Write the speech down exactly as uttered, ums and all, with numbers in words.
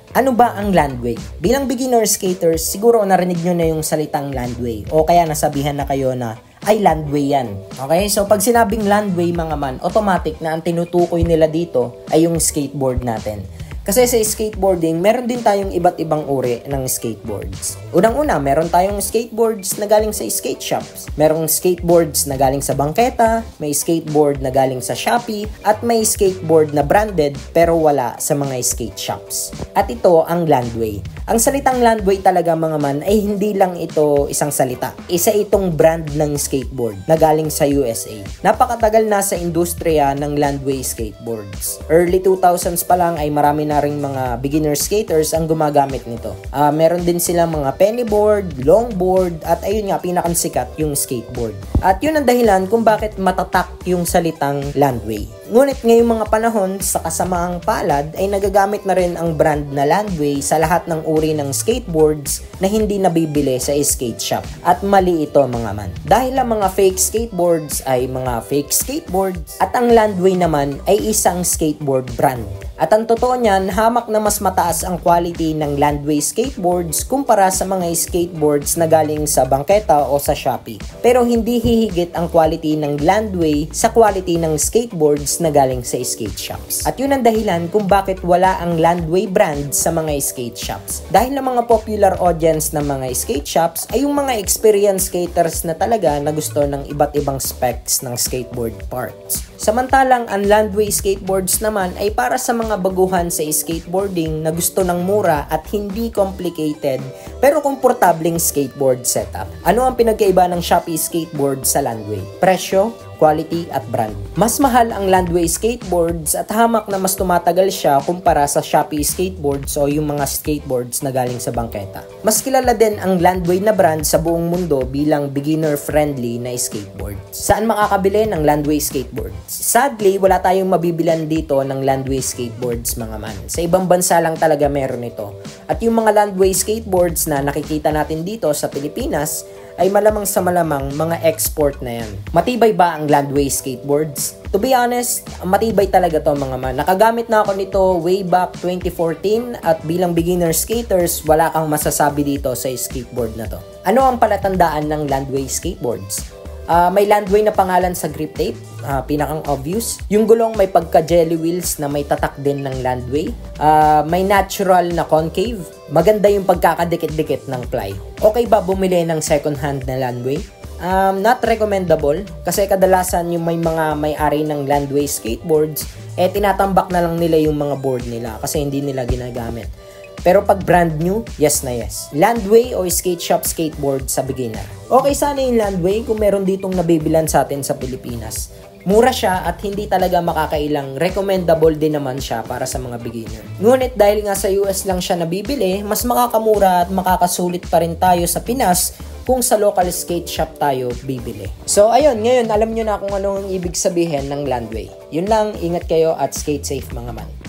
Ano ba ang landway? Bilang beginner skaters, siguro narinig nyo na yung salitang landway o kaya nasabihan na kayo na ay landway yan. Okay? So pag sinabing landway mga man, automatic na ang tinutukoy nila dito ay yung skateboard natin. Kasi sa skateboarding, meron din tayong iba't ibang uri ng skateboards. Unang-una, meron tayong skateboards na galing sa skate shops. Merong skateboards na galing sa bangketa, may skateboard na galing sa Shopee, at may skateboard na branded pero wala sa mga skate shops. At ito ang landway. Ang salitang landway talaga mga man ay hindi lang ito isang salita. Isa itong brand ng skateboard na galing sa U S A. Napakatagal na sa industriya ng landway skateboards. Early two thousands pa lang ay marami na ring mga beginner skaters ang gumagamit nito. Uh, meron din silang mga pennyboard, longboard, at ayun nga, pinakamsikat yung skateboard. At yun ang dahilan kung bakit matatak yung salitang landway. Ngunit ngayong mga panahon, sa kasamaang palad, ay nagagamit na rin ang brand na landway sa lahat ng uri ng skateboards na hindi nabibili sa skate shop. At mali ito mga man. Dahil ang mga fake skateboards ay mga fake skateboards at ang landway naman ay isang skateboard brand. At ang totoo niyan, hamak na mas mataas ang quality ng landway skateboards kumpara sa mga skateboards na galing sa bangketa o sa Shopee. Pero hindi hihigit ang quality ng landway sa quality ng skateboards na galing sa skate shops. At yun ang dahilan kung bakit wala ang landway brand sa mga skate shops. Dahil ang mga popular audience ng mga skate shops ay yung mga experienced skaters na talaga na gusto ng iba't ibang specs ng skateboard parts. Samantalang ang landway skateboards naman ay para sa mga baguhan sa skateboarding na gusto ng mura at hindi complicated pero komportableng skateboard setup. Ano ang pinagkaiba ng Shopee skateboard sa landway? Presyo, quality at brand. Mas mahal ang landway skateboards at hamak na mas tumatagal siya kumpara sa Shopee skateboards o yung mga skateboards na galing sa bangketa. Mas kilala din ang landway na brand sa buong mundo bilang beginner-friendly na skateboard. Saan makakabili ng landway skateboards? Sadly, wala tayong mabibilan dito ng landway skateboards mga man. Sa ibang bansa lang talaga meron ito. At yung mga landway skateboards na nakikita natin dito sa Pilipinas ay malamang sa malamang mga export na yan. Matibay ba ang landway skateboards? To be honest, matibay talaga to mga man. Nakagamit na ako nito way back twenty fourteen at bilang beginner skaters, wala kang masasabi dito sa skateboard na to. Ano ang palatandaan ng landway skateboards? Uh, may landway na pangalan sa grip tape, uh, pinakang obvious. Yung gulong may pagka-jelly wheels na may tatak din ng landway. Uh, may natural na concave. Maganda yung pagkakadikit-dikit ng ply. Okay ba bumili ng second hand na landway? Um, not recommendable kasi kadalasan yung may mga may-ari ng landway skateboards, eh tinatambak na lang nila yung mga board nila kasi hindi nila ginagamit. Pero pag brand new, yes na yes. Landway o skate shop skateboard sa beginner. Okay sana yung landway kung meron ditong nabibilan sa atin sa Pilipinas. Mura siya at hindi talaga makakailang. Recommendable din naman siya para sa mga beginner. Ngunit dahil nga sa U S lang siya nabibili, mas makakamura at makakasulit pa rin tayo sa Pinas kung sa local skate shop tayo bibili. So ayun, ngayon alam nyo na kung anong ibig sabihin ng landway. Yun lang, ingat kayo at skate safe mga man.